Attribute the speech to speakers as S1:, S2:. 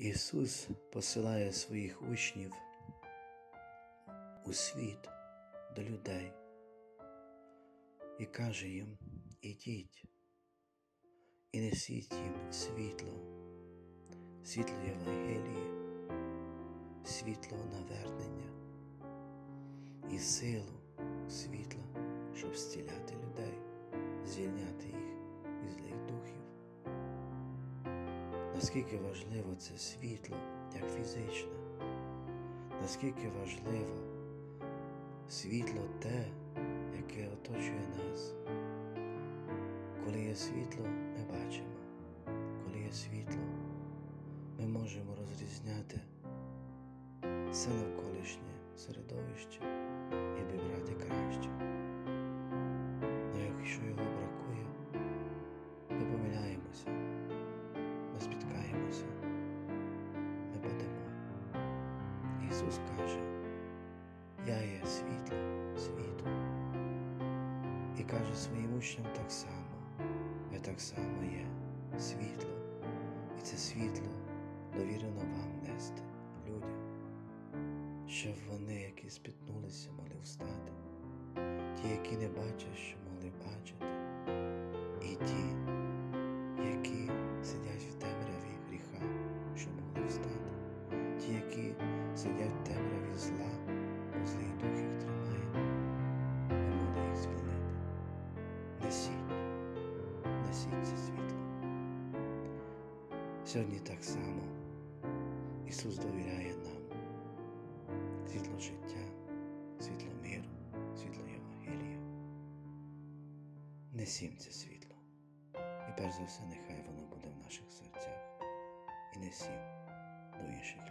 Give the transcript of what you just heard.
S1: Ісус посилає своїх учнів у світ до людей і каже їм: ідіть і несіть їм світло, світло Євангелії, світло навернення і силу світла, щоб зціляти людей, звільняти їх від злих духів. Наскільки важливо це світло, як фізичне, наскільки важливо світло те, яке оточує нас. Коли є світло, ми бачимо. Коли є світло, ми можемо розрізняти все навколишнє середовище і вибрати краще. Але якщо його бракує, ми помиляємося, ми спіткаємося, ми падемо. Ісус каже: я є світло світу. І каже своїм учням так само: ви так само є світло. І це світло довірено вам нести людям, щоб вони, які спітнулися, могли встати, ті, які не бачать, що могли бачити, і ті, які сидять в темряві гріха, що могли встати, ті, які сидять в темряві зла, бо злий дух їх тримає, ми могли їх звільнити. Несіть це світло. Сьогодні так само Ісус довіряє нам світло життя, світло миру, світло Євангелія. Несім це світло. І перш за все, нехай воно буде в наших серцях. І несім до інших